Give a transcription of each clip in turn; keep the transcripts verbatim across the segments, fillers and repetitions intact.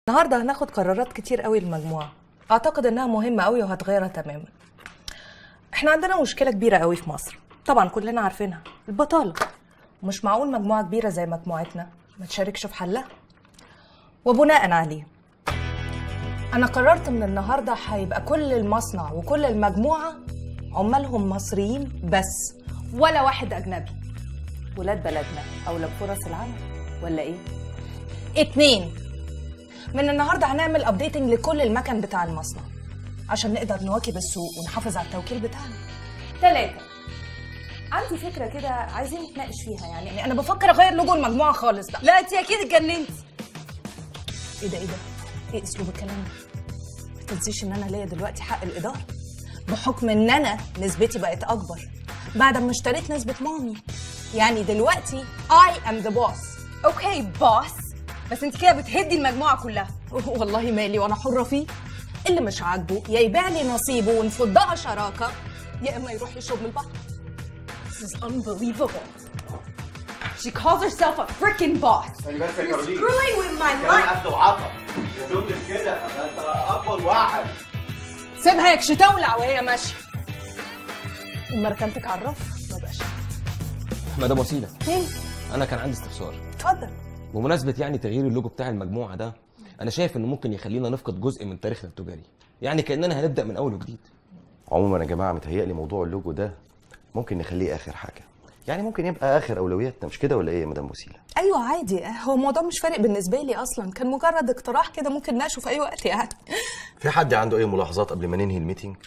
النهارده هناخد قرارات كتير قوي للمجموعه، اعتقد انها مهمه قوي وهتغيرها تماما. احنا عندنا مشكله كبيره قوي في مصر، طبعا كلنا عارفينها، البطاله. مش معقول مجموعه كبيره زي مجموعتنا ما تشاركش في حلها. وبناء عليه انا قررت من النهارده هيبقى كل المصنع وكل المجموعه عمالهم مصريين بس، ولا واحد اجنبي. ولاد بلدنا اولى بفرص العمل ولا ايه؟ اتنين، من النهارده هنعمل ابديتنج لكل المكن بتاع المصنع عشان نقدر نواكب السوق ونحافظ على التوكيل بتاعنا. ثلاثة، عندي فكرة كده عايزين نتناقش فيها، يعني أنا بفكر أغير لوجو المجموعة خالص بقى. لا أنت أكيد اتجننتي. إيه ده إيه ده؟ إيه أسلوب الكلام ده؟ ما تنسيش إن أنا ليا دلوقتي حق الإدارة بحكم إن أنا نسبتي بقت أكبر بعد ما اشتريت نسبة مامي. يعني دلوقتي I am the boss. أوكي بوس، بس أنت كده بتهدي المجموعة كلها. والله مالي وأنا حرة فيه. اللي مش عاجبه يا يبيع لي نصيبه ونفضها شراكة، يا إما يروح يشرب من البحر. This is unbelievable. She calls herself a freaking boss. خلي بالك يا You're كارولين. screwing with my كلام life. قد وعطا. يا دول مش كده، ده انت اكبر واحد. سيبها يكش تولع وهي ماشية. أما ركنتك على الرف ما بقاش. مدام وسيلة، مين؟ أنا كان عندي استفسار. اتفضل. بمناسبة يعني تغيير اللوجو بتاع المجموعة ده، أنا شايف إنه ممكن يخلينا نفقد جزء من تاريخنا التجاري، يعني كأننا هنبدأ من أول وجديد. عموما يا جماعه متهيألي موضوع اللوجو ده ممكن نخليه اخر حاجه، يعني ممكن يبقى اخر اولوياتنا، مش كده ولا ايه يا مدام وسيله؟ ايوه عادي، هو الموضوع مش فارق بالنسبه لي اصلا، كان مجرد اقتراح كده ممكن نناقشه في اي وقت يعني. في حد عنده اي ملاحظات قبل ما ننهي الميتنج؟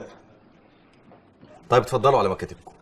طيب اتفضلوا على مكاتبكم.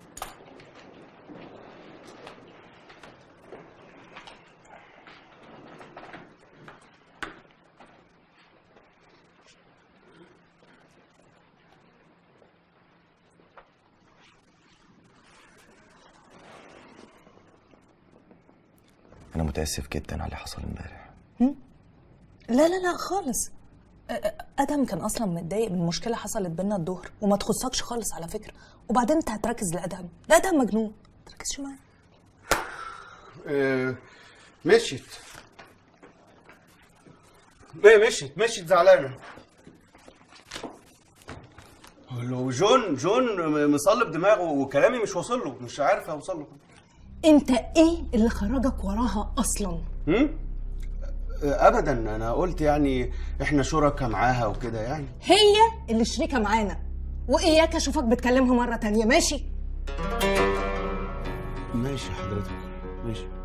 أنا متأسف جدا على اللي حصل امبارح. لا لا لا خالص، ادهم كان اصلا متضايق من مشكله حصلت بينا الظهر وما تخصكش خالص على فكره، وبعدين انت هتركز لادهم، ده ادهم مجنون، ما تركزش معاه. اه مشيت. ايه مشيت مشيت زعلانه. لو جون جون مصلب دماغه وكلامي مش واصل له، مش عارف اوصل له. انت ايه اللي خرجك وراها اصلا؟ هم؟ ابدا، انا قلت يعني احنا شركاء معاها وكده يعني. هي اللي شريكه معانا، واياك اشوفك بتكلمها مره تانية. ماشي ماشي حضرتك ماشي.